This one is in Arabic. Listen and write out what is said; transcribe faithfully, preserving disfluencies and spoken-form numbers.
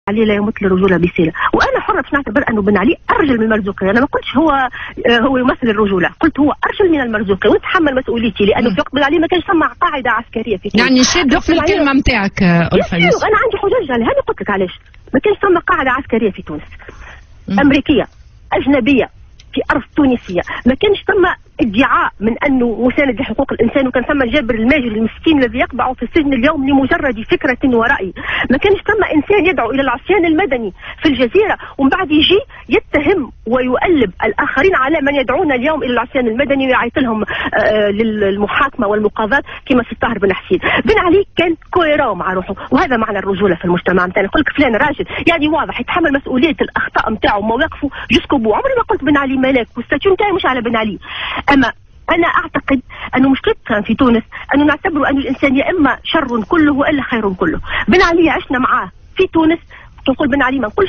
علي لا يمثل الرجوله بصله، وانا حره باش نعتبر انه بن علي ارجل من المرزوقي. انا ما قلتش هو هو يمثل الرجوله، قلت هو ارجل من المرزوقي ونتحمل مسؤوليتي، لانه في وقت بن علي ما كانش ثم قاعده عسكريه في تونس. يعني شد في الكلمه نتاعك ألفا يوسف. انا عندي حجج عليها، انا قلت لك علاش ما كانش ثم قاعده عسكريه في تونس امريكيه اجنبيه في ارض تونسيه، ما كانش ثم ادعاء من انه مساند لحقوق الانسان، وكان ثم جابر الماجر المسكين الذي يقبع في السجن اليوم لمجرد فكره ورأي، ما كانش ثم انسان يدعو الى العصيان المدني في الجزيره ومن بعد يجي يتهم ويؤلب الاخرين على من يدعون اليوم الى العصيان المدني ويعيط لهم آه للمحاكمه والمقاضاه كما سي طاهر بن حسين. بن علي كان كويرو مع روحه، وهذا معنى الرجوله في المجتمع نتاعنا. نقول لك فلان راجل يعني واضح يتحمل مسؤوليه الاخطاء نتاعو ومواقفه جوسكو بو. عمري ما قلت بن علي ملاك، والستيون نتاعي مش على بن علي. اما أنا أعتقد أنه مشكلتنا في تونس أنه نعتبر أن الإنسان يا إما شر كله وإلا خير كله. بن علي عشنا معاه في تونس، تقول بن علي ما نقولش